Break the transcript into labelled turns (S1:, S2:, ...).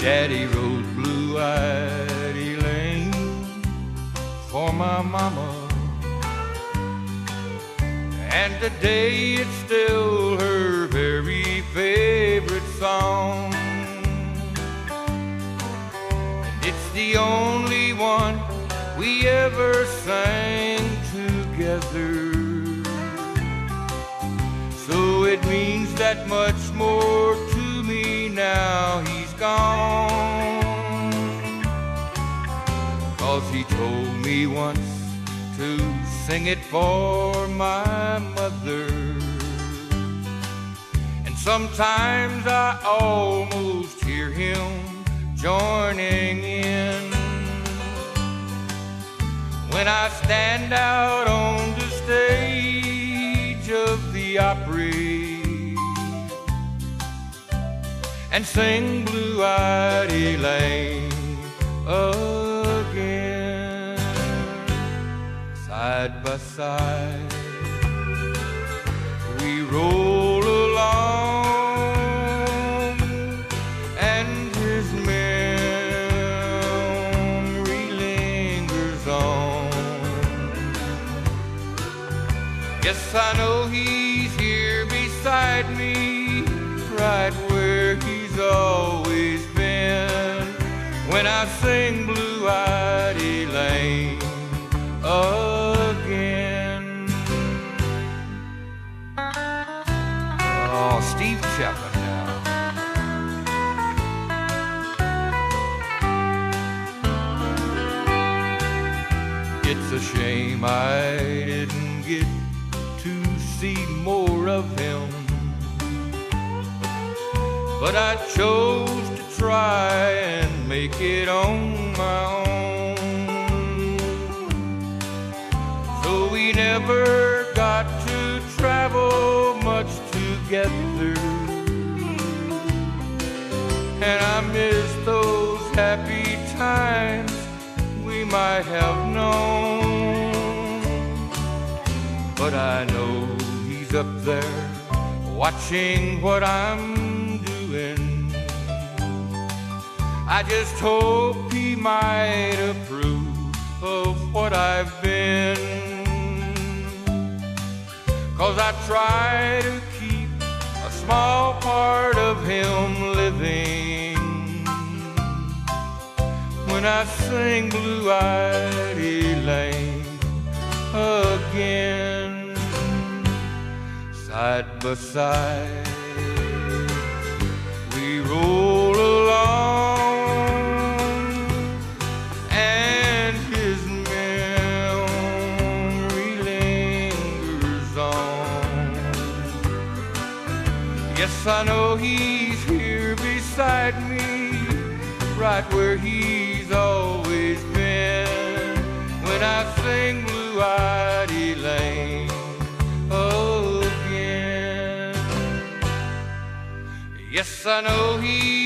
S1: Daddy wrote blue-eyed Elaine for my mama, and today it's still her very favorite song. And it's the only one we ever sang together, so it means that much more to me now he's gone. 'Cause he told me once to sing it for my mother, and sometimes I almost hear him joining in when I stand out on the stage of the Opry and sing Blue-Eyed Elaine again. Side by side we roll along, and his memory lingers on. Yes, I know he's here beside me, right where he's always been, when I sing Blue-Eyed Elaine again. Oh, Steve Chapman now. It's a shame I didn't get to see more of him, but I chose to try and make it on my own. So we never got to travel much together, and I miss those happy times we might have known. But I know he's up there watching what I'm doing. I just hope he might approve of what I've been, 'cause I try to keep a small part of him living when I sing Blue-Eyed Elaine again. Side by side we roll along, and his memory lingers on. Yes, I know he's here beside me, right where he's always been, when I sing Blue-Eyed Elaine again. Yes, I know he